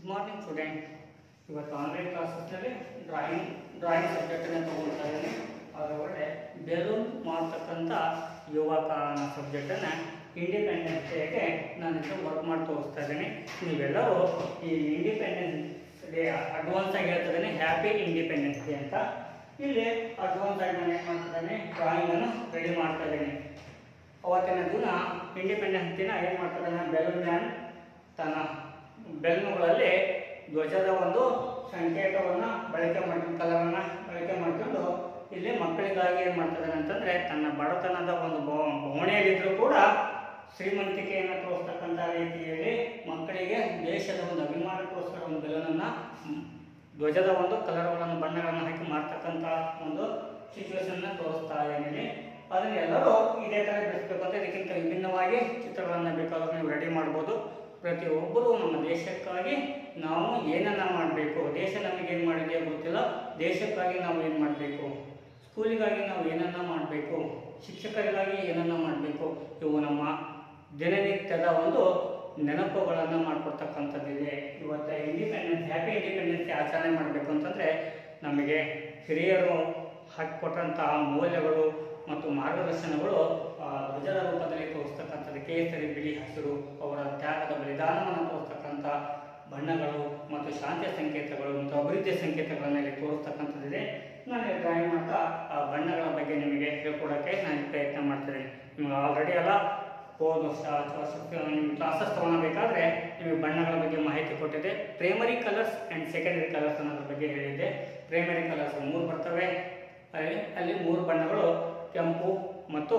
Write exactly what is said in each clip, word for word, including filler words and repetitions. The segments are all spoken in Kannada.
Good morning student. ಇವತ್ತು ಆನ್ಲೈನ್ ಕ್ಲಾಸಸ್ನಲ್ಲಿ ಡ್ರಾಯಿಂಗ್ ಡ್ರಾಯಿಂಗ್ ಸಬ್ಜೆಕ್ಟನ್ನು ತಗೊಳ್ತಾ ಇದ್ದೀನಿ. ಅದರೊಳಗೆ ಬೆಲೂನ್ ಮಾಡ್ತಕ್ಕಂಥ ಯುವಕ ಅನ್ನೋ ಸಬ್ಜೆಕ್ಟನ್ನು ಇಂಡಿಪೆಂಡೆನ್ಸ್ ಡೇಗೆ ನಾನು ಇದು ವರ್ಕ್ ಮಾಡಿ ತೋರಿಸ್ತಾ ಇದ್ದೀನಿ. ನೀವೆಲ್ಲರೂ ಈ ಇಂಡಿಪೆಂಡೆನ್ಸ್ ಡೇ ಅಡ್ವಾನ್ಸ್ ಆಗಿ ಹೇಳ್ತಾ ಇದ್ದೀನಿ, ಹ್ಯಾಪಿ ಇಂಡಿಪೆಂಡೆನ್ಸ್ ಡೇ ಅಂತ. ಇಲ್ಲಿ ಅಡ್ವಾನ್ಸ್ ಆಗಿ ನಾನು ಏನು ಮಾಡ್ತಾ ಇದ್ದೀನಿ, ಡ್ರಾಯಿಂಗನ್ನು ರೆಡಿ ಮಾಡ್ತಾ ಇದ್ದೀನಿ. ಅವತ್ತಿನ ದಿನ ಇಂಡಿಪೆಂಡೆನ್ಸ್ ದಿನ ಏನು ಮಾಡ್ತಾ ಇದ್ದಾನೆ, ಬೆಲೂನ್ ಮ್ಯಾನ್ ತನ್ನ ಬೆಲೂನುಗಳಲ್ಲಿ ಧ್ವಜದ ಒಂದು ಸಂಕೇತವನ್ನು ಬಳಕೆ ಮಾಡಿ ಕಲರನ್ನು ಬಳಕೆ ಮಾಡಿಕೊಂಡು ಇಲ್ಲಿ ಮಕ್ಕಳಿಗಾಗಿ ಏನು ಮಾಡ್ತಿದ್ದಾನೆ ಅಂತಂದರೆ, ತನ್ನ ಬಡತನದ ಒಂದು ಬವಣೆಯಲ್ಲಿದ್ದರೂ ಕೂಡ ಶ್ರೀಮಂತಿಕೆಯನ್ನು ತೋರಿಸ್ತಕ್ಕಂಥ ರೀತಿಯಲ್ಲಿ ಮಕ್ಕಳಿಗೆ ದೇಶದ ಒಂದು ಅಭಿಮಾನಕ್ಕೋಸ್ಕರ ಒಂದು ಬೆಲೂನನ್ನು, ಧ್ವಜದ ಒಂದು ಕಲರ್ಗಳನ್ನು ಬಣ್ಣಗಳನ್ನು ಹಾಕಿ ಮಾಡ್ತಕ್ಕಂಥ ಒಂದು ಸಿಚುವೇಶನ್ನ ತೋರಿಸ್ತಾ ಇದ್ದೀನಿ. ಅದನ್ನು ಎಲ್ಲರೂ ಇದೇ ಥರ ಬಿಡಿಸ್ಬೇಕು ಅಂತ, ಇದಕ್ಕಿಂತ ವಿಭಿನ್ನವಾಗಿ ಚಿತ್ರಗಳನ್ನು ಬೇಕಾದರೂ ನೀವು ರೆಡಿ ಮಾಡ್ಬೋದು. ಪ್ರತಿಯೊಬ್ಬರೂ ನಮ್ಮ ದೇಶಕ್ಕಾಗಿ ನಾವು ಏನನ್ನ ಮಾಡಬೇಕು, ದೇಶ ನಮಗೇನು ಮಾಡಿದೆ ಗೊತ್ತಿಲ್ಲ, ದೇಶಕ್ಕಾಗಿ ನಾವು ಏನು ಮಾಡಬೇಕು, ಸ್ಕೂಲಿಗಾಗಿ ನಾವು ಏನನ್ನ ಮಾಡಬೇಕು, ಶಿಕ್ಷಕರಿಗಾಗಿ ಏನನ್ನ ಮಾಡಬೇಕು, ಇವು ನಮ್ಮ ದಿನನಿತ್ಯದ ಒಂದು ನೆನಪುಗಳನ್ನು ಮಾಡಿಕೊಡ್ತಕ್ಕಂಥದ್ದಿದೆ. ಇವತ್ತು ಇಂಡಿಪೆಂಡೆನ್ಸ್ ಹ್ಯಾಪಿ ಇಂಡಿಪೆಂಡೆನ್ಸ್ ಆಚರಣೆ ಮಾಡಬೇಕು ಅಂತಂದರೆ ನಮಗೆ ಹಿರಿಯರು ಹಾಕಿಕೊಟ್ಟಂತಹ ಮೌಲ್ಯಗಳು ಮತ್ತು ಮಾರ್ಗದರ್ಶನಗಳು ಧ್ವಜದ ರೂಪದಲ್ಲಿ ತೋರಿಸ್ತಕ್ಕಂಥದ್ದು. ಕೇಸರಿ, ಬಿಳಿ, ಹಸಿರು ಅವರ ತ್ಯಾಗದ ಬಲಿದಾನವನ್ನು ತೋರಿಸ್ತಕ್ಕಂಥ ಬಣ್ಣಗಳು ಮತ್ತು ಶಾಂತಿಯ ಸಂಕೇತಗಳು ಮತ್ತು ಅಭಿವೃದ್ಧಿಯ ಸಂಕೇತಗಳನ್ನು ಇಲ್ಲಿ ತೋರಿಸ್ತಕ್ಕಂಥದ್ದಿದೆ. ನಾನು ಡ್ರಾಯಿಂಗ್ ಮಾಡ್ತಾ ಆ ಬಣ್ಣಗಳ ಬಗ್ಗೆ ನಿಮಗೆ ಹೇಳ್ಕೊಡೋಕ್ಕೆ ನಾನು ಪ್ರಯತ್ನ ಮಾಡ್ತಿದ್ದೀನಿ. ನಿಮಗೆ ಆಲ್ರೆಡಿ ಎಲ್ಲ ಹೋದ ನಿಮ್ಮ ಕ್ಲಾಸಸ್ ತೊಗೊಳಬೇಕಾದ್ರೆ ನಿಮಗೆ ಬಣ್ಣಗಳ ಬಗ್ಗೆ ಮಾಹಿತಿ ಕೊಟ್ಟಿದೆ. Primary colours and secondary colours ಅನ್ನೋದ್ರ ಬಗ್ಗೆ ಹೇಳಿದ್ದೆ. ಪ್ರೈಮರಿ ಕಲರ್ಸ್ ಮೂರು ಬರ್ತವೆ. ಅಲ್ಲಿ ಅಲ್ಲಿ ಮೂರು ಬಣ್ಣಗಳು ಕೆಂಪು ಮತ್ತು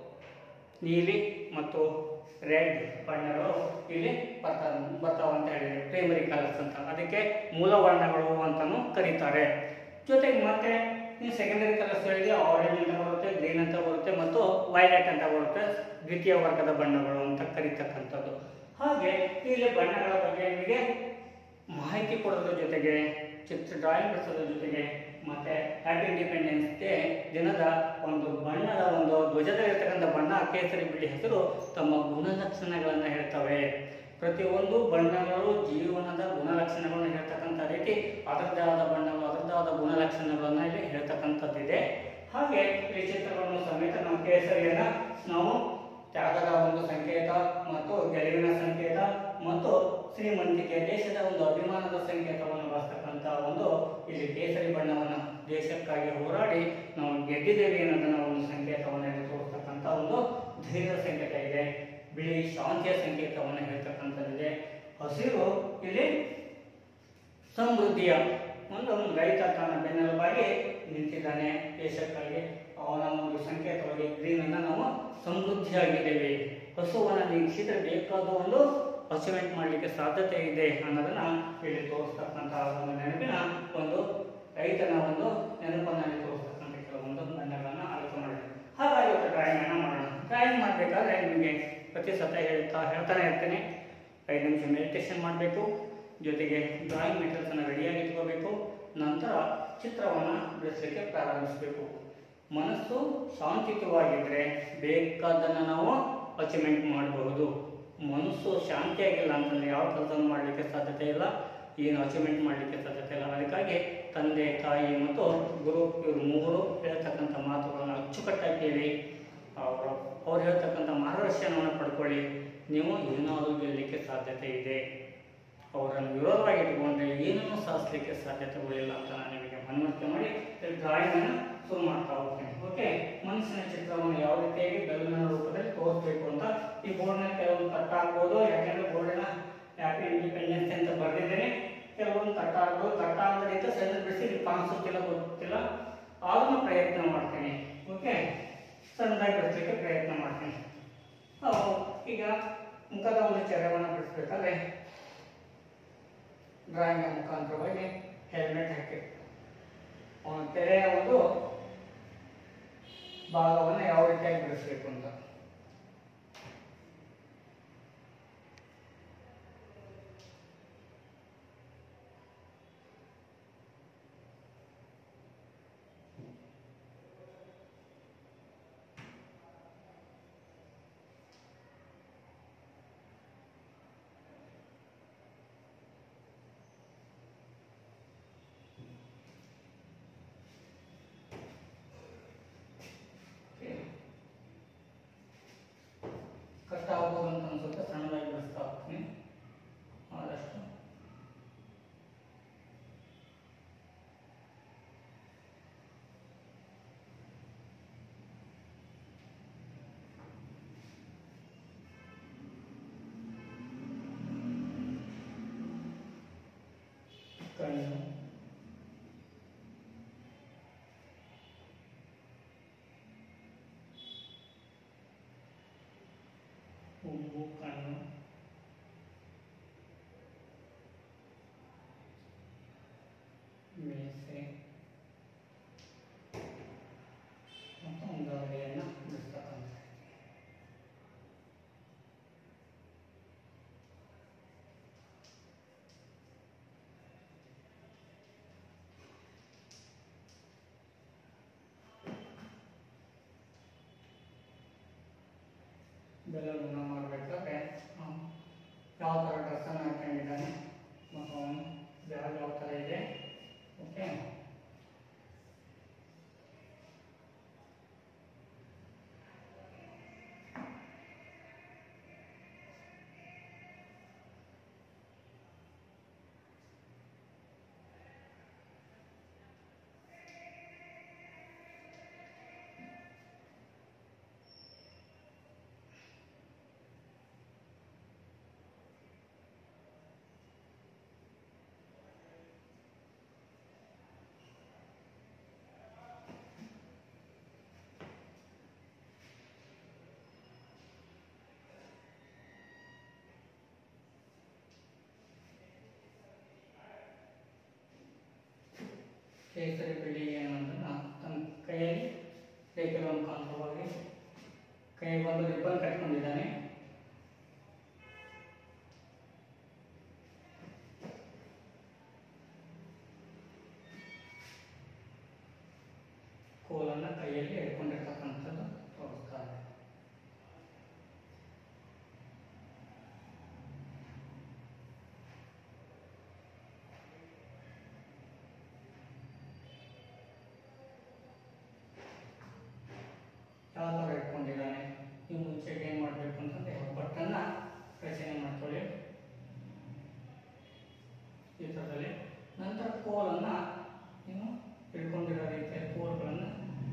ನೀಲಿ ಮತ್ತು ರೆಡ್ ಬಣ್ಣಗಳು ಇಲ್ಲಿ ಬರ್ತಾ ಬರ್ತಾವ ಅಂತ ಹೇಳಿದೆ, ಪ್ರೈಮರಿ ಕಲರ್ಸ್ ಅಂತ. ಅದಕ್ಕೆ ಮೂಲ ವರ್ಣಗಳು ಅಂತಲೂ ಕರೀತಾರೆ. ಜೊತೆಗೆ ಮತ್ತೆ ನೀವು ಸೆಕೆಂಡರಿ ಕಲರ್ಸ್ ಹೇಳಿದ್ರೆ ಆರೆಂಜ್ ಅಂತ ಬರುತ್ತೆ, ಗ್ರೀನ್ ಅಂತ ಬರುತ್ತೆ ಮತ್ತು ವೈಲೆಟ್ ಅಂತ ಬರುತ್ತೆ, ದ್ವಿತೀಯ ವರ್ಗದ ಬಣ್ಣಗಳು ಅಂತ ಕರೀತಕ್ಕಂಥದ್ದು. ಹಾಗೆ ಇಲ್ಲಿ ಬಣ್ಣಗಳ ಬಗ್ಗೆ ನಿಮಗೆ ಮಾಹಿತಿ ಕೊಡೋದ್ರ ಜೊತೆಗೆ, ಚಿತ್ರ ಡ್ರಾಯಿಂಗ್ ಬಿಡಿಸೋದ್ರ ಜೊತೆಗೆ ಮತ್ತು ಹ್ಯಾಪಿ ಇಂಡಿಪೆಂಡೆನ್ಸ್ ಡೇ ದಿನದ ಒಂದು ಬಣ್ಣದ ಒಂದು ಧ್ವಜದಲ್ಲಿರ್ತಕ್ಕಂಥ ಬಣ್ಣ ಕೇಸರಿ, ಬಿಳಿ, ಹಸಿರು ತಮ್ಮ ಗುಣಲಕ್ಷಣಗಳನ್ನು ಹೇಳ್ತವೆ. ಪ್ರತಿಯೊಂದು ಬಣ್ಣಗಳು ಜೀವನದ ಗುಣಲಕ್ಷಣಗಳನ್ನು ಹೇಳ್ತಕ್ಕಂಥ ರೀತಿ ಅದರದ್ದೇ ಆದ ಬಣ್ಣಗಳು, ಅದರದ್ದೇ ಆದ ಗುಣಲಕ್ಷಣಗಳನ್ನು ಇಲ್ಲಿ ಹೇಳ್ತಕ್ಕಂಥದ್ದಿದೆ. ಹಾಗೆ ಈ ಚಿತ್ರಗಳನ್ನು ಸಮೇತ ನಾವು ಕೇಸರಿಯನ್ನು ನಾವು ತ್ಯಾಗದ ಒಂದು ಸಂಕೇತ ಮತ್ತು ಗೆಲುವಿನ ಸಂಕೇತ ಮತ್ತು ಶ್ರೀಮಂತಿಕೆ, ದೇಶದ ಒಂದು ಅಭಿಮಾನದ ಸಂಕೇತವನ್ನು ಬಳಸ್ತಕ್ಕಂಥ ಒಂದು ಇಲ್ಲಿ ಕೇಸರಿ ಬಣ್ಣವನ್ನು ದೇಶಕ್ಕಾಗಿ ಹೋರಾಡಿ ನಾವು ಗೆದ್ದಿದ್ದೇವೆ ಅನ್ನೋದನ್ನ ಒಂದು ಸಂಕೇತವನ್ನು ತೋರಿಸ್ತಕ್ಕಂಥ ಒಂದು ಧೈರ್ಯದ ಸಂಕೇತ ಇದೆ. ಬಿಳಿ ಶಾಂತಿಯ ಸಂಕೇತವನ್ನು ಹೇಳ್ತಕ್ಕಂಥದ್ದಿದೆ. ಹಸಿರು ಇಲ್ಲಿ ಸಮೃದ್ಧಿಯ ಒಂದು ರೈತ ತನ್ನ ಬೆನ್ನೆಲುಬಾಗಿ ನಿಂತಿದ್ದಾನೆ ದೇಶಕ್ಕಾಗಿ, ಅವನ ಒಂದು ಸಂಕೇತವಾಗಿ. ಗ್ರೀನನ್ನು ನಾವು ಸಮೃದ್ಧಿಯಾಗಿದ್ದೇವೆ, ಹಸುವನ್ನು ನೀಗಿಸಿದರೆ ಬೇಕಾದ ಒಂದು ಅಚೀವ್ಮೆಂಟ್ ಮಾಡಲಿಕ್ಕೆ ಸಾಧ್ಯತೆ ಇದೆ ಅನ್ನೋದನ್ನ ಇಲ್ಲಿ ತೋರಿಸ್ತಕ್ಕಂತಹ ಒಂದು ನೆನಪಿನ ಒಂದು ರೈತನ ಒಂದು ನೆನಪನ್ನು ತೋರಿಸ್ತಕ್ಕಂಥ ಕೆಲವೊಂದು ಬಣ್ಣಗಳನ್ನು ಆಯ್ಕೆ ಮಾಡಿದೆ. ಹಾಗಾಗಿ ಇವತ್ತು ಡ್ರಾಯಿಂಗನ್ನು ಮಾಡೋಣ. ಡ್ರಾಯಿಂಗ್ ಮಾಡಬೇಕಾದ್ರೆ ನಿಮಗೆ ಪ್ರತಿ ಸತ ಹೇಳ್ತಾ ಹೇಳ್ತಾನೆ ಇರ್ತೇನೆ, ಐದು ನಿಮಿಷ ಮೆಡಿಟೇಷನ್ ಮಾಡಬೇಕು, ಜೊತೆಗೆ ಡ್ರಾಯಿಂಗ್ ಮೆಟೀರಿಯಲ್ಸನ್ನು ರೆಡಿಯಾಗಿ ಇಟ್ಕೋಬೇಕು. ನಂತರ ಚಿತ್ರವನ್ನು ಬಿಡಿಸಲಿಕ್ಕೆ ಪ್ರಾರಂಭಿಸಬೇಕು. ಮನಸ್ಸು ಶಾಂತಿಯುತವಾಗಿದ್ದರೆ ಬೇಕಾದನ್ನು ನಾವು ಅಚೀವ್ಮೆಂಟ್ ಮಾಡಬಹುದು. ಮನಸ್ಸು ಶಾಂತಿಯಾಗಿಲ್ಲ ಅಂತಂದರೆ ಯಾವ ಕೆಲಸವನ್ನು ಮಾಡಲಿಕ್ಕೆ ಸಾಧ್ಯತೆ ಇಲ್ಲ, ಏನು ಅಚೀವ್ಮೆಂಟ್ ಮಾಡಲಿಕ್ಕೆ ಸಾಧ್ಯತೆ ಇಲ್ಲ. ಅದಕ್ಕಾಗಿ ತಂದೆ, ತಾಯಿ ಮತ್ತು ಗುರು ಇವರು ಮೂವರು ಹೇಳ್ತಕ್ಕಂಥ ಮಾತುಗಳನ್ನು ಅಚ್ಚುಕಟ್ಟಾಗಿ ಕೇಳಿ, ಅವರು ಅವ್ರು ಹೇಳ್ತಕ್ಕಂಥ ಮಾರ್ಗದರ್ಶನವನ್ನು ಪಡ್ಕೊಳ್ಳಿ. ನೀವು ಏನಾದರೂ ಗೆಲ್ಲಲಿಕ್ಕೆ ಸಾಧ್ಯತೆ ಇದೆ. ಅವರನ್ನು ವಿರೋಧವಾಗಿ ಇಟ್ಕೊಂಡ್ರೆ ಏನನ್ನೂ ಸಾಧಿಸಲಿಕ್ಕೆ ಸಾಧ್ಯತೆಗಳಿಲ್ಲ ಅಂತ ನಾನು ನಿಮಗೆ ಮನವರಿಕೆ ಮಾಡಿ ಡ್ರಾಯಿಂಗನ್ನು ಶುರು ಮಾಡ್ತಾ ಹೋಗ್ತೇನೆ. ಓಕೆ, ಮನಸ್ಸಿನ ಚಿತ್ರವನ್ನು ಯಾವ ರೀತಿಯಾಗಿ ಬೆಲೂನಿನ ರೂಪದಲ್ಲಿ ತೋರಿಸಬೇಕು ಅಂತ ಈ ಬೋರ್ಡ್ನ ಕೆಲವೊಂದು ಕಟ್ ಹಾಕ್ಬೋದು. ಯಾಕೆಂದರೆ ಬೋರ್ಡಿನ ಹ್ಯಾಪಿ ಇಂಡಿಪೆಂಡೆನ್ಸ್ ಅಂತ ಬರೆದಿದ್ದೇನೆ. ಕೆಲವೊಂದು ಕಟ್ ಹಾಕ್ಬೋದು, ಕಟ್ ಆಗದ್ರಿಂದ ಸಣ್ಣ ಬಿಡಿಸಿ ನೀವು ಕಾಣಿಸುತ್ತಿಲ್ಲ, ಗೊತ್ತಿಲ್ಲ, ಆದ್ರೂ ಪ್ರಯತ್ನ ಮಾಡ್ತೇನೆ. ಓಕೆ, ಸಣ್ಣದಾಗಿ ಬಿಡಿಸಲಿಕ್ಕೆ ಪ್ರಯತ್ನ ಮಾಡ್ತೇನೆ. ಈಗ ಮುಖದ ಒಂದು ಚರ್ಯವನ್ನು ಬಿಡಿಸ್ಬೇಕಾದ್ರೆ ಡ್ರಾಯಿಂಗ್ ಮುಖಾಂತರವಾಗಿ ಹೆಲ್ಮೆಟ್ ಹಾಕಿ ತೆರೆಯ ಒಂದು ಭಾಗವನ್ನು ಯಾವ ರೀತಿಯಾಗಿ ಬಿಡಿಸಬೇಕು ಅಂತ. ಹುಬ್ಬು ಕಣ್ಣು, ಮೀಸೆ ಮತ್ತು ಅಂಗವೈಯನ್ನು ಬಿಡಿಸ್ತಕ್ಕಂಥ ಬೆಲೂನನ್ನು ಮಾಡಬೇಕಾದ್ರೆ ಯಾವ ಥರ ಡ್ರೆಸ್ಸನ್ನು ಹಾಕೊಂಡಿದ್ದಾನೆ ಮತ್ತು ಅವನು ಬ್ಯಾಗ್ ಯಾವ ಥರ ಇದೆ. ಓಕೆ, ಕೇಸರಿ ಬಿಳಿ ಅನ್ನೋದನ್ನು ತನ್ನ ಕೈಯಲ್ಲಿ ರೇಖೆಗಳ ಮುಖಾಂತರವಾಗಿ ಕೈಗೆ ಒಂದು ರಿಬ್ಬನ್ ಕಟ್ಕೊಂಡಿದ್ದಾನೆ. ಕೋಲನ್ನು ಕೈಯಲ್ಲಿ ಹಿಡ್ಕೊಂಡಿರ್ತಕ್ಕಂಥದ್ದು ತೋರಿಸ್ತಾರೆ. ಯಾವ ಥರ ಇಟ್ಕೊಂಡಿದ್ದಾನೆ, ಈ ಮುಂಚೆಗೆ ಏನು ಮಾಡಬೇಕು ಅಂತಂದರೆ ಒಬ್ಬಟ್ಟನ್ನು ರಚನೆ ಮಾಡ್ಕೊಳ್ಳಿ ಈ ಥರದಲ್ಲಿ. ನಂತರ ಕೋಲನ್ನು ನೀವು ಹಿಡ್ಕೊಂಡಿರೋ ರೀತಿಯ ಕೋಲ್ಗಳನ್ನು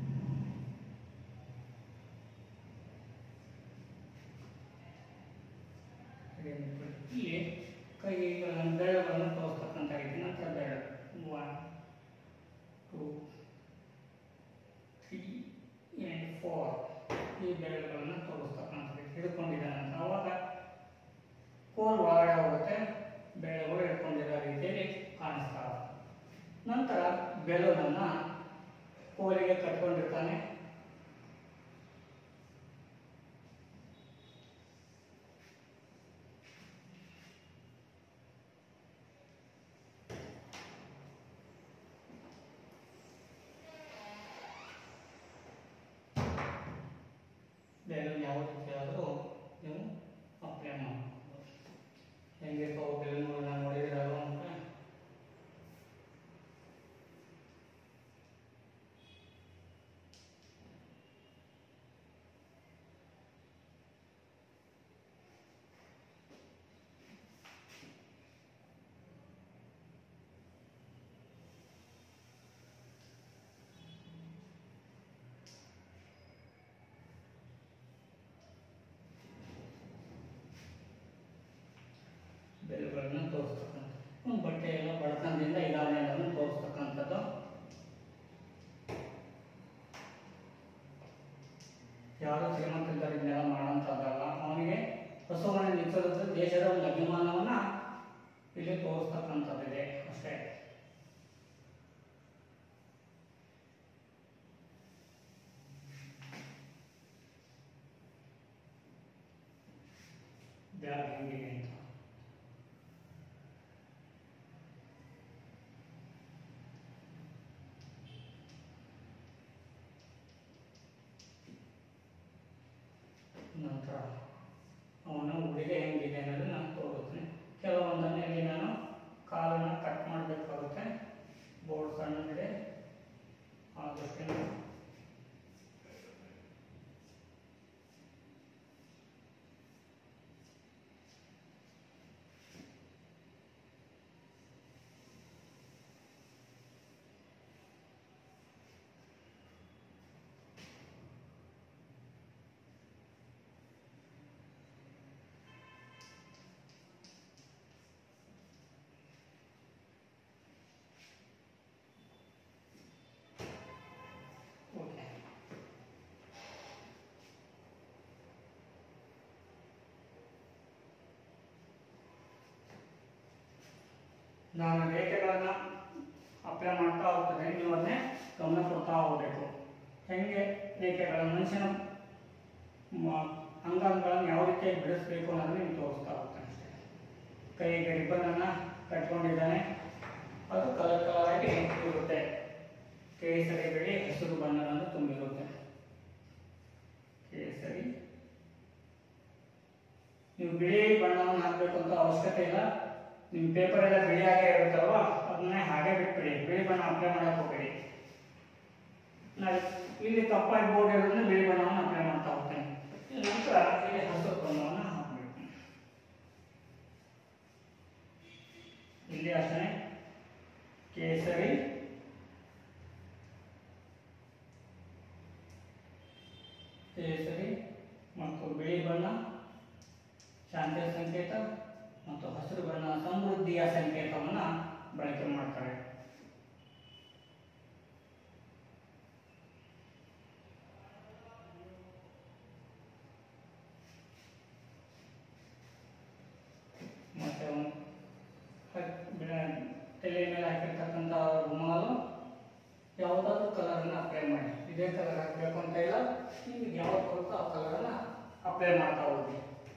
ಇಲ್ಲಿ ಕೈಗಳನ್ನು ಬೆರಳುಗಳನ್ನು ತೋರಿಸ್ತಕ್ಕಂಥ ರೀತಿ. ನಂತರ ಬೆರಳು one two three and four ಈ ಬೆರಳುಗಳನ್ನು ತೋರಿಸ್ತಕ್ಕಂಥ ರೀತಿ ಹಿಡ್ಕೊಂಡಿದ್ದಾನೆ ಅಂತ. ಆವಾಗ ಕೋಲ್ ಒಳಗಡೆ ಹೋಗುತ್ತೆ, ಬೆರಳುಗಳು ಹಿಡ್ಕೊಂಡಿರೋ ರೀತಿಯಲ್ಲಿ ಕಾಣಿಸ್ತಾವೆ. ನಂತರ ಬೆಲೂನನ್ನು ಕೋಲಿಗೆ ಕಟ್ಕೊಂಡಿರ್ತಾನೆ. ಬೆಲೂನ್ ಯಾವ ರೀತಿ ಆದರೂ ನೀವು ಅಪ್ಲೈ ಮಾಡಬಹುದು. ಹೆಂಗೆ ಬೆಲೂನ್ಗಳನ್ನ ನೋಡಿದಿರಲ್ಲ ಅಂತ ಬೆಲೆಗಳನ್ನು ತೋರಿಸ್ತಕ್ಕಂಥ ಬಟ್ಟೆ ಎಲ್ಲ ಬಡತನದಿಂದ ಇದಾನೆ ಅನ್ನೋದನ್ನು ತೋರಿಸ್ತಕ್ಕಂಥದ್ದು. ಯಾರು ಶ್ರೀಮಂತರಿದ್ದರಿಂದೆಲ್ಲ ಮಾಡೋಂಥದ್ದಲ್ಲ. ಅವನಿಗೆ ಹಸುವನ್ನು ನಿಲ್ಲಿಸೋದು ದೇಶದ ಒಂದು ಅಭಿಮಾನವನ್ನು ಇಲ್ಲಿ ತೋರಿಸ್ತಕ್ಕಂಥದ್ದಿದೆ ಅಷ್ಟೇ. ಬ್ಯಾಗ್ ಹೆಂಗಿದೆ ಅಂತ ನಂತರ ಅವನ ಉಡುಗೆ ಹೆಂಗಿದೆ ಅನ್ನೋದು ನಾನು ತೋರಿಸ್ತೀನಿ. ಕೆಲವೊಂದನ್ನು ಇಲ್ಲಿ ನಾನು ಕಾಲನ್ನು ಕಟ್ ಮಾಡಬೇಕಾಗುತ್ತೆ. ಬೋರ್ಡ್ ಸಣ್ಣದಿದೆ, ಆದಷ್ಟು ನಾನು ರೇಖೆಗಳನ್ನು ಅಪ್ಲೈ ಮಾಡ್ತಾ ಹೋಗ್ತದೆ, ನೀವು ಅದನ್ನೇ ಗಮನ ಕೊಡ್ತಾ ಹೋಗಬೇಕು. ಹೆಂಗೆ ರೇಖೆಗಳ ಮನುಷ್ಯನ ಅಂಗಾಂಗಗಳನ್ನು ಯಾವ ರೀತಿಯಾಗಿ ಬಿಡಿಸ್ಬೇಕು ಅನ್ನೋದನ್ನ ನೀವು ತೋರಿಸ್ತಾ ಹೋಗ್ತಾನೆ ಅಷ್ಟೇ. ಕೈಗೆ ರಿಬ್ಬನನ್ನು ಕಟ್ಕೊಂಡಿದ್ದಾನೆ, ಅದು ಕಲರ್ ಕಲರ್ ಆಗಿ ಇರುತ್ತೆ. ಕೇಸರಿ ಬಿಳಿ ಹಸಿರು ಬಣ್ಣವನ್ನು ತುಂಬಿರುತ್ತೆ. ಕೇಸರಿ, ನೀವು ಬಿಳಿ ಬಣ್ಣವನ್ನು ಹಾಕಬೇಕು ಅಂತ ಅವಶ್ಯಕತೆ ಇಲ್ಲ. ನಿಮ್ಮ ಪೇಪರ್ ಎಲ್ಲ ಬಿಳಿಯಾಗೇ ಇರುತ್ತಲ್ವ, ಅದನ್ನೇ ಹಾಗೆ ಬಿಟ್ಬಿಡಿ, ಬಿಳಿ ಬಣ್ಣ ಅಪ್ಲೈ ಮಾಡಕ್ಕೆ ಹೋಗಬೇಡಿ. ನಾನು ಇಲ್ಲಿ ಕಪ್ಪಾಗಿ ಬೋರ್ಡ್ ಇರೋದನ್ನ ಬಿಳಿ ಬಣ್ಣವನ್ನು ಅಪ್ಲೈ ಮಾಡ್ತಾ ಹೋಗ್ತೇನೆ. ನಂತರ ಇಲ್ಲಿ ಹಸಿರು ಬಣ್ಣವನ್ನು ಹಾಕಬೇಕು. ಇಲ್ಲಿ ಅಷ್ಟೇ ಕೇಸರಿ, ಕೇಸರಿ ಮತ್ತು ಬಿಳಿ ಬಣ್ಣ ಶಾಂತಿಯ ಸಂಕೇತ ಮತ್ತು ಹಸಿರು ಬಣ್ಣ ಸಮೃದ್ಧಿಯ ಸಂಕೇತವನ್ನು ಬಳಕೆ ಮಾಡ್ತಾರೆ. ಮತ್ತೆ ತಲೆ ಮೇಲೆ ಹಾಕಿರ್ತಕ್ಕಂಥ ರುಮಾಲು ಯಾವುದಾದ್ರೂ ಕಲರನ್ನು ಅಪ್ಲೈ ಮಾಡಿ. ಇದೇ ಕಲರ್ ಹಾಕಬೇಕು ಅಂತ ಇಲ್ಲ, ನಿಮಗೆ ಯಾವ್ದು ಬರುತ್ತೋ ಆ ಕಲರನ್ನು ಅಪ್ಲೈ ಮಾಡ್ತಾ ಹೋಗಿ.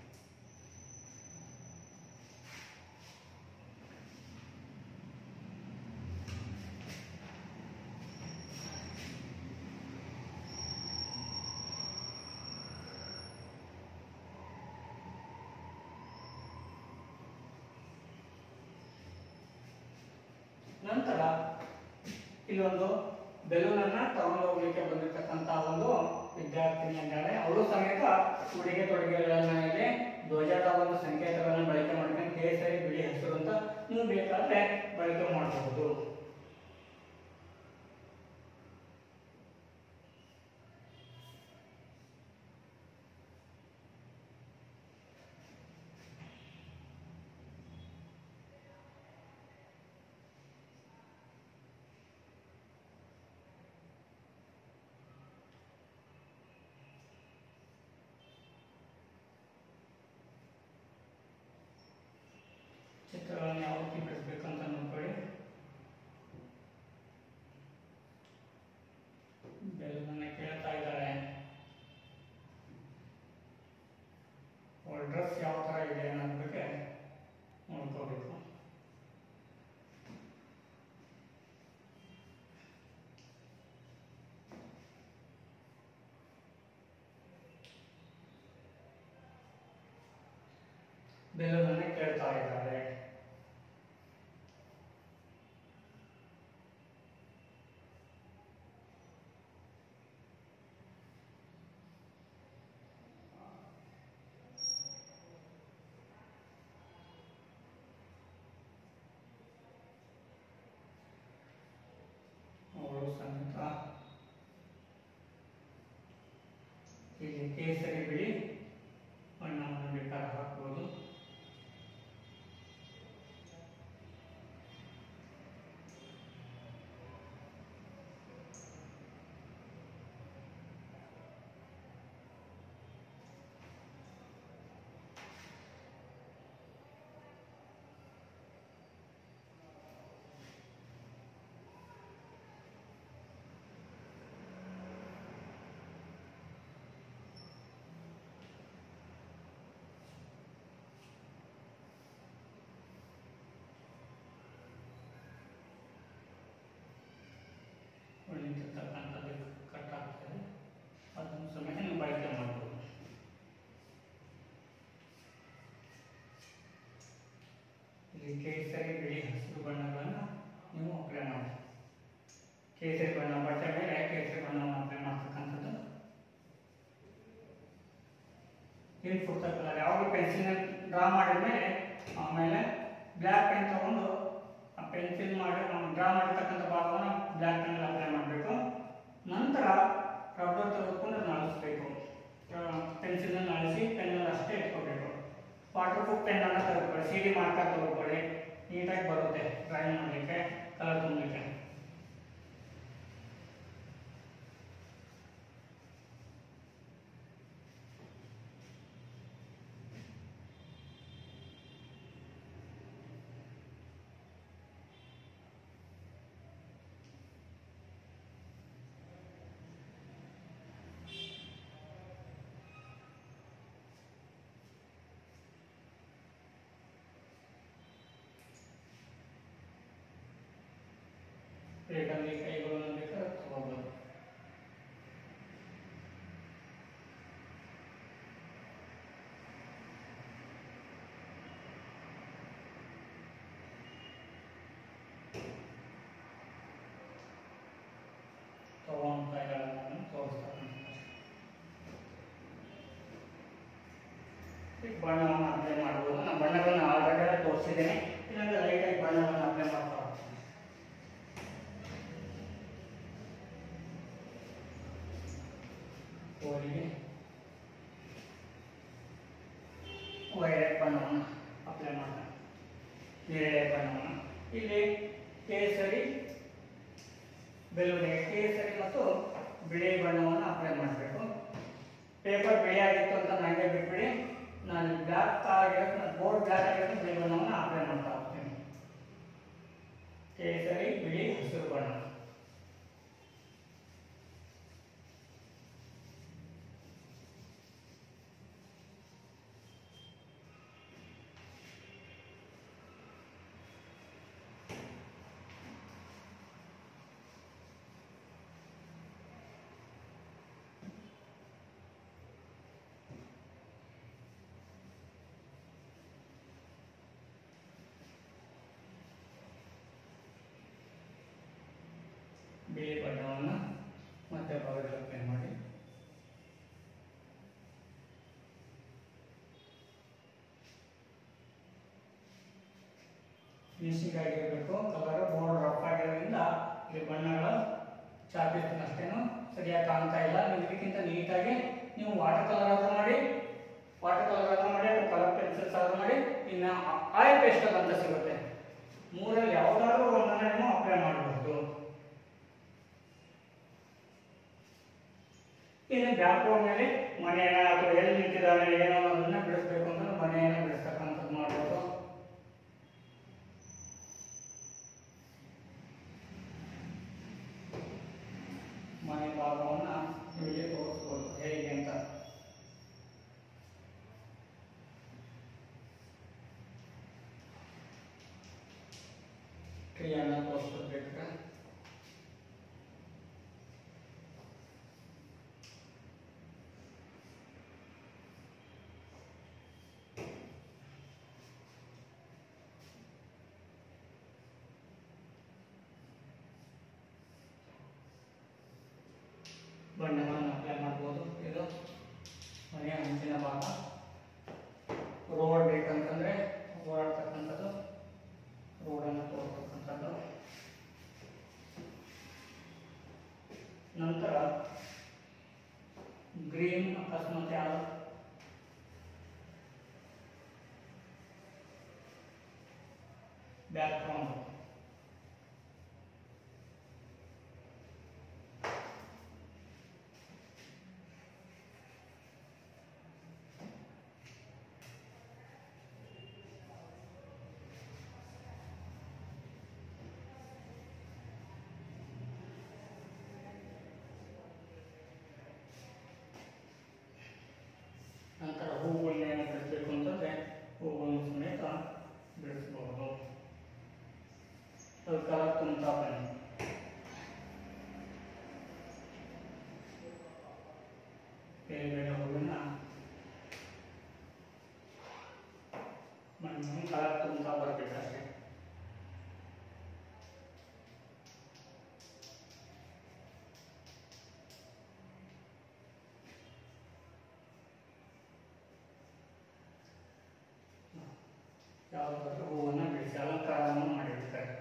ನಂತರ ಇಲ್ಲೊಂದು ಬೆಲೂನನ್ನು ತಗೊಂಡು ಹೋಗ್ಲಿಕ್ಕೆ ಬಂದಿರತಕ್ಕಂಥ ಒಂದು ವಿದ್ಯಾರ್ಥಿನಿ ಇದ್ದಾಳೆ. ಅವಳು ಸಮೇತ ಉಡುಗೆ ತೊಡುಗೆಗಳ ಮೇಲೆ ಧ್ವಜದ ಒಂದು ಸಂಕೇತಗಳನ್ನು ಬಳಕೆ ಮಾಡ್ಕೊಂಡು ಕೇಸರಿ ಬಿಳಿ ಹಸಿರು ಅಂತ ನೀವು ಬೇಕಾದ್ರೆ ಬಳಕೆ ಮಾಡಬಹುದು. ಚಿತ್ರಗಳನ್ನು ಯಾವ ರೀತಿ ಬಿಡಿಸ್ಬೇಕಂತ ನೋಡ್ಕೊಳ್ಳಿ. ಬೆಲೂನನ್ನ ಕೇಳ್ತಾ ಇದ್ದಾಳೆ. ಅವಳ ಡ್ರೆಸ್ ಯಾವ ಥರ ಇದೆ ಅನ್ನೋದ್ರ ಬಗ್ಗೆ ನೋಡ್ಕೋಬೇಕು. ಬೆಲೂನನ್ನ ಕೇಳ್ತಾ ಇದ್ದಾರೆ. ಅವಳು ಸಮೇತ ಇಲ್ಲಿ ಕೇಸರಿ ಬಿಳಿ ಬಣ್ಣವನ್ನು ಬೇಕಾದ್ರೆ ಹಾಕ್ಬೋದು. ನಿಂತಿರ್ತಕ್ಕಂಥದ್ದು ಕಟ್ ಆಗ್ತದೆ, ಅದನ್ನು ಸಮೇತ ನೀವು ಬಳಕೆ ಮಾಡ್ಬೋದು. ಇಲ್ಲಿ ಕೇಸರಿ ಬಿಳಿ ಹಸಿರು ಬಣ್ಣಗಳನ್ನು ನೀವು ಅಪ್ಲೈ ಮಾಡಿ. ಕೇಸರಿ ಬಣ್ಣ ಬಟ್ಟೆ ಮೇಲೆ ಕೇಸರಿ ಬಣ್ಣವನ್ನು ಅಪ್ಲೈ ಮಾಡ್ತಕ್ಕಂಥದ್ದು. ಇಲ್ಲಿ ಫುಡ್ತ ಕಲರ್ ಯಾವಾಗ ಪೆನ್ಸಿಲ್ ಡ್ರಾ ಮಾಡಿದ್ಮೇಲೆ ಆಮೇಲೆ ಬ್ಲ್ಯಾಕ್ ಪೆನ್ ತಗೊಂಡು ಆ ಪೆನ್ಸಿಲ್ ಮಾಡಿ ಡ್ರಾ ಮಾಡಿರ್ತಕ್ಕಂಥ ಭಾಗವನ್ನು ಬ್ಲ್ಯಾಕ್ ಪೆನ್ ಅಪ್ಲೈ ಮಾಡಬೇಕು. ನಂತರ ರಬ್ಬರ್ ತೆಗೆದುಕೊಂಡು ಅಳಿಸ್ಬೇಕು. ಪೆನ್ಸಿಲನ್ನು ಅಳಿಸಿ ಪೆನ್ನಲ್ಲಿ ಅಷ್ಟೇ ಇಟ್ಕೋಬೇಕು. ವಾಟರ್ ಪ್ರೂಫ್ ಪೆನ್ನನ್ನು ತೆಗೆದುಕೊಳ್ಳಿ, ಸಿ ಡಿ ಮಾರ್ಕರ್ ತೆಗೆದುಕೊಳ್ಳಿ, ನೀಟಾಗಿ ಬರುತ್ತೆ ಡ್ರಾಯಿಂಗ್ ಮಾಡಲಿಕ್ಕೆ, ಕಲರ್ ತುಂಬಲಿಕ್ಕೆ. ಬೇಕಾದ್ರೆ ಕೈಗಳನ್ನು ಬೇಕಾದ್ರೆ ತಗೋಬೋದು. ತಗೊಂಡು ಕೈಗಳನ್ನು ತೋರಿಸ್ತಕ್ಕಂಥ ಈಗ ಬಣ್ಣವನ್ನು ಅಪ್ಲೈ ಮಾಡ್ಬೋದು. ನಾನು ಬಣ್ಣಗಳನ್ನು ಆಲ್ರೆಡಿ ತೋರಿಸಿದ್ದೇನೆ. ಇಲ್ಲಾಂದ್ರೆ ಲೈಟಾಗಿ ಬಣ್ಣವನ್ನು ಅಪ್ಲೈ ಮಾಡ್ತಾ ಹೋಗ್ತೀನಿ. ಕೋಲಿಗೆ ವೈಲೆಟ್ ಬಣ್ಣವನ್ನು ಅಪ್ಲೈ ಮಾಡ್ತಾನೆ. ನೇರಳೆ ಬಣ್ಣವನ್ನು ಇಲ್ಲಿ ಕೇಸರಿ ಬೆಲೂನಿಗೆ ಕೇಸರಿ ಮತ್ತು ಬಿಳಿ ಬಣ್ಣವನ್ನು ಅಪ್ಲೈ ಮಾಡಬೇಕು. ಪೇಪರ್ ಬಿಳಿ ಆಗಿತ್ತು ಅಂತ ನನಗೆ ಬಿಟ್ಬಿಡಿ. ನಾನು ಬ್ಲ್ಯಾಕ್ ಆಗಿರೋದು ಬೋರ್ಡ್ ಬ್ಲ್ಯಾಕ್ ಆಗಿರೋದು ಬಿಳಿ ಬಣ್ಣವನ್ನು ಅಪ್ಲೈ ಮಾಡ್ತಾ ಹೋಗ್ತೀನಿ. ಕೇಸರಿ ಬಿಳಿ ಹಸಿರು ಬಣ್ಣ. ಬಿಳಿ ಬಣ್ಣವನ್ನು ಮತ್ತೆ ಭಾಗದಲ್ಲಿ ಅಪ್ಲೈ ಮಾಡಿ ಫಿನಿಶಿಂಗ್ ಆಗಿರಬೇಕು. ಕಲರ್ ಬೋರ್ಡ್ ರಫ್ ಆಗಿರೋದ್ರಿಂದ ಇಲ್ಲಿ ಬಣ್ಣಗಳು ಚಾಪಿರ್ತೀನಿ ಅಷ್ಟೇನು ಸರಿಯಾಗಿ ಕಾಣ್ತಾ ಇಲ್ಲ. ನೀವು ಇದಕ್ಕಿಂತ ನೀಟಾಗಿ ನೀವು ವಾಟರ್ ಕಲರ್ ಆದ್ರೂ ಮಾಡಿ, ವಾಟರ್ ಕಲರ್ ಆದ್ರೂ ಮಾಡಿ ಅಥವಾ ಕಲರ್ ಪೆನ್ಸಿಲ್ಸ್ ಆದ್ರೂ ಮಾಡಿ. ಇನ್ನು ಆಯಿಲ್ ಪೇಸ್ಟಲ್ ಅಂತ ಸಿಗುತ್ತೆ. ಮೂರಲ್ಲಿ ಯಾವುದಾದ್ರೂ ಒಂದನ್ನು ನೀವು ಅಪ್ಲೈ ಮಾಡಬಹುದು. ಇನ್ನು ಬ್ಯಾಕ್ ಮೇಲೆ ಮನೆಯನ್ನ ಅಥವಾ ಎಲ್ಲಿ ನಿಂತಿದ್ದಾನೆ ಏನೋ ಅದನ್ನ ಬಿಡಿಸ್ಬೇಕು ಅಂದ್ರೆ ಮನೆಯನ್ನ ಬಿಡಿಸ್ತಕ್ಕಂಥದ್ದು ಮಾಡ್ಬೋದು. ಮನೆ ಭಾಗವನ್ನ ನಿಮಗೆ ತೋರಿಸ್ಬೋದು ಹೇಗೆ ಅಂತ. ಟ್ರೀಯನ್ನ ತೋರಿಸ್ಬೇಕು. ಬಣ್ಣವನ್ನು ಅಪ್ಲೈ ಮಾಡ್ಬೋದು. ಇದು ಮನೆಯ ಅಂಚಿನ ಭಾಗ. ರೋಡ್ ಬೇಕಂತಂದ್ರೆ ಓಡಾಡ್ತಕ್ಕಂಥದ್ದು, ರೋಡನ್ನು ತೋರಿಸ್ತಕ್ಕಂಥದ್ದು. ನಂತರ ಗ್ರೀನ್ ಅಕಸ್ಮಾತ್ ಯಾರು ಬ್ಯಾಕ್ ಗ್ರೌಂಡ್ ನಂತರ ಹೂವನ್ನು ಏನು ಬಿಡಿಸ್ಬೇಕು ಅಂತಂದರೆ ಹೂವನ್ನು ಸಮೇತ ಬಿಡಿಸ್ಬಹುದು. ಅದು ಕಲರ್ ತುಂಬ್ತಾ ಬನ್ನಿ. ಬೇರೆ ಬೇರೆ ಹೂವಿನ ಮಣ್ಣು ಕಲರ್ ತುಂಬ್ತಾ ಬರಬೇಕಾದ್ರೆ ಯಾವುದಾದ್ರೂ ಹೂವನ್ನು ಬಿಡಿಸಿ ಅಲಂಕಾರವನ್ನು ಮಾಡಿರ್ತಾರೆ.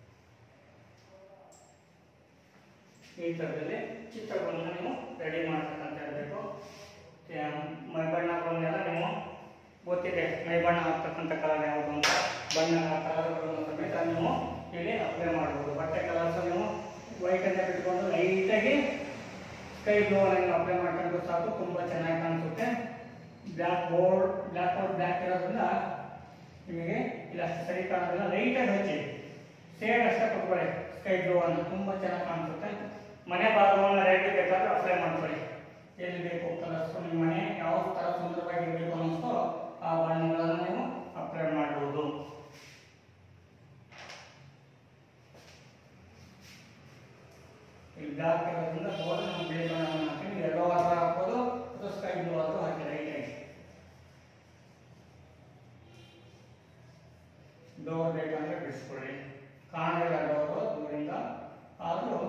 ಈ ಥರದಲ್ಲಿ ಚಿತ್ರಗಳನ್ನು ನೀವು ರೆಡಿ ಮಾಡ್ತಕ್ಕಂತ ಇರಬೇಕು. ಮೈ ಬಣ್ಣಗಳನ್ನೆಲ್ಲ ನೀವು ಗೊತ್ತಿದೆ, ಮೈ ಬಣ್ಣ ಹಾಕ್ತಕ್ಕಂಥ ಕಲರ್ ಯಾವುದು ಅಂತ. ಬಣ್ಣ ಕಲರ್ಗಳನ್ನು ಸಮೇತ ನೀವು ಇಲ್ಲಿ ಅಪ್ಲೈ ಮಾಡ್ಬೋದು. ಬಟ್ಟೆ ಕಲರ್ಸ್ ನೀವು ವೈಟನ್ನು ಬಿಟ್ಕೊಂಡು ಲೈಟಾಗಿ ಸ್ಕೈ ಬ್ಲೂ ಅನ್ನು ಅಪ್ಲೈ ಮಾಡ್ಕೊಂಡು ಸಾಕು, ತುಂಬ ಚೆನ್ನಾಗಿ ಕಾಣಿಸುತ್ತೆ. Black board black board black ಇರೋದ್ರಿಂದ ನಿಮಗೆ ಇಲ್ಲ ಸರಿ ಕಾಣೋದಿಲ್ಲ. ಲೈಟಾಗಿ ಹಚ್ಚಿ ಸೇಡ್ ಅಷ್ಟೇ ಕೊಟ್ಕೊಳ್ಳಿ ಸ್ಕೈ ಬ್ಲೂ ಅನ್ನು, ತುಂಬ ಚೆನ್ನಾಗಿ ಕಾಣಿಸುತ್ತೆ. ಮನೆ ಭಾಗವನ್ನು ರೆಡ್ ಬೇಕಾದ್ರೆ ಅಪ್ಲೈ ಮಾಡ್ಕೊಳ್ಳಿ. ಎಲ್ಲಿ ಬೇಕು ಕಲರ್ಸ್ ನಿಮ್ಮ ಮನೆ ಯಾವ ಥರ ಸುಂದರವಾಗಿರಬೇಕು ಅನ್ನಿಸ್ತೋ ಆ ಬಣ್ಣಗಳನ್ನು ನೀವು ಅಪ್ಲೈ ಮಾಡ್ಬೋದು. ಡಾರ್ಕ್ ಇರೋದ್ರಿಂದ ಬೋರ್ಡ್ ನಾವು ಬಿಳಿ ಬಣ್ಣವನ್ನು ಹಾಕ್ತೀವಿ. ಎಲ್ಲೋ ಆದರೂ ಹಾಕ್ಬೋದು ಅಥವಾ ಸ್ಕೈ ಬ್ಲೂ ಆದರೂ ಹಾಕಿ ಲೈಟ್ ಆಗಿ. ಡೋರ್ ಬೇಕಂದ್ರೆ ಬಿಡಿಸ್ಕೊಳ್ಳಿ, ಕಾಣಲ್ಲ ಡೋರು ದೂರಿಂದ, ಆದರೂ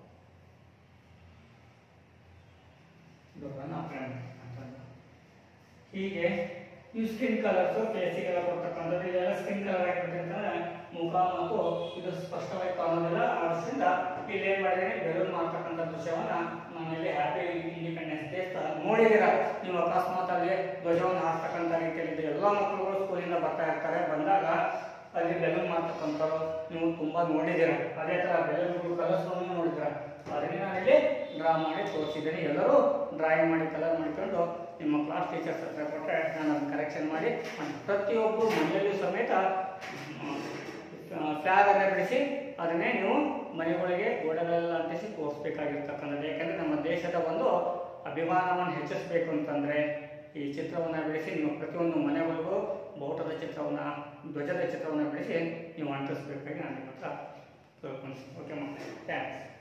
ಡೋರನ್ನು ಅಪ್ಲೈ ಮಾಡ್ತಕ್ಕಂಥದ್ದು. ಹೀಗೆ ಈ ಸ್ಕಿನ್ ಕಲರ್ಸು ಫೇಸಿಗೆಲ್ಲ ಕೊಡ್ತಕ್ಕಂಥದ್ದು, ಇದೆಲ್ಲ ಸ್ಕಿನ್ ಕಲರ್ ಆಗಿಬಿಟ್ಟಿರ್ತಂದ್ರೆ ಮುಖ ಮತ್ತು ಇದು ಸ್ಪಷ್ಟವಾಗಿ ಕಾಣೋದಿಲ್ಲ. ಆದ್ದರಿಂದ ಇಲ್ಲಿ ಏನು ಮಾಡಿದ್ರೆ ಬೆಲೂನ್ ಮಾಡ್ತಕ್ಕಂಥ ದೃಶ್ಯವನ್ನ ನಾನಿಲ್ಲಿ ಹ್ಯಾಪಿ ಇಂಡಿಪೆಂಡೆನ್ಸ್ ಡೇ ನೋಡಿದ್ದೀರ. ನೀವು ಅಕಸ್ಮಾತ್ ಅಲ್ಲಿ ಧ್ವಜವನ್ನು ಹಾಕ್ತಕ್ಕಂಥ ರೀತಿಯಲ್ಲಿ ಎಲ್ಲ ಮಕ್ಕಳುಗಳು ಸ್ಕೂಲಿಂದ ಬರ್ತಾ ಇರ್ತಾರೆ, ಬಂದಾಗ ಅಲ್ಲಿ ಬೆಲೂನ್ ಮಾಡ್ತಕ್ಕಂಥವ್ರು ನೀವು ತುಂಬಾ ನೋಡಿದ್ದೀರ. ಅದೇ ತರ ಬೆಲೂನ್ ಕಲರ್ಸ್ಗಳನ್ನು ನೋಡಿದ್ದೀರ. ಅದರಿಂದ ನಾನಿಲ್ಲಿ ಡ್ರಾ ಮಾಡಿ ತೋರಿಸಿದ್ದೀನಿ. ಎಲ್ಲರೂ ಡ್ರಾಯಿಂಗ್ ಮಾಡಿ ಕಲರ್ ಮಾಡಿಕೊಂಡು ನಿಮ್ಮ ಕ್ಲಾಸ್ ಟೀಚರ್ಸ್ ಹತ್ರ ಕೊಟ್ಟರೆ ನಾನು ಅದನ್ನು ಕರೆಕ್ಷನ್ ಮಾಡಿ ಪ್ರತಿಯೊಬ್ಬರು ಮನೆಯಲ್ಲೂ ಸಮೇತ ಫ್ಲಾಗ್ ಅನ್ನು ಬಿಡಿಸಿ ಅದನ್ನೇ ನೀವು ಮನೆಗಳಿಗೆ ಗೋಡೆಗಳೆಲ್ಲ ಅಂಟಿಸಿ ತೋರಿಸ್ಬೇಕಾಗಿರ್ತಕ್ಕಂಥದ್ದು. ಯಾಕೆಂದರೆ ನಮ್ಮ ದೇಶದ ಒಂದು ಅಭಿಮಾನವನ್ನು ಹೆಚ್ಚಿಸಬೇಕು ಅಂತಂದರೆ ಈ ಚಿತ್ರವನ್ನು ಬಿಡಿಸಿ ನೀವು ಪ್ರತಿಯೊಂದು ಮನೆಗಳಿಗೂ ಬಾವುಟದ ಚಿತ್ರವನ್ನು, ಧ್ವಜದ ಚಿತ್ರವನ್ನು ಬಿಡಿಸಿ ನೀವು ಅಂಟಿಸ್ಬೇಕಾಗಿ ನಾನು ನಿಮ್ಮ ಹತ್ರ ತಿಳ್ಕೊಂಡು. ಓಕೆ ಮಕ್ಕಳು, ಥ್ಯಾಂಕ್ಸ್.